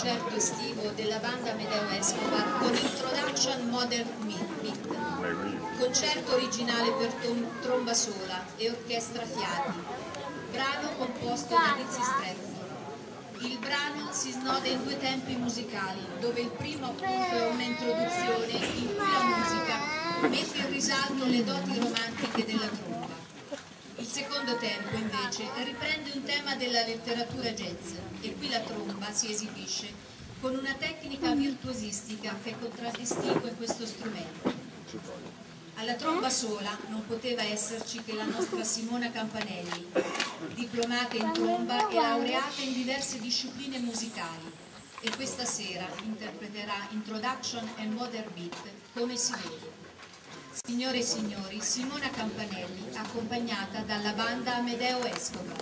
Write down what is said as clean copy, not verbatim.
concerto estivo della banda Amedeo Escobar con Introduction Modern Beat, concerto originale per tromba sola e orchestra a fiati, brano composto da Dizzy Stratford. Il brano si snoda in due tempi musicali, dove il primo appunto è un'introduzione in cui la musica mette in risalto le doti romantiche della tromba. Il secondo tempo invece riprende un tema della letteratura jazz e qui la tromba si esibisce con una tecnica virtuosistica che contraddistingue questo strumento. Alla tromba sola non poteva esserci che la nostra Simona Campanelli, diplomata in tromba e laureata in diverse discipline musicali, e questa sera interpreterà Introduction and Modern Beat, come si vede. Signore e signori, Simona Campanelli, accompagnata dalla banda Amedeo Escobar.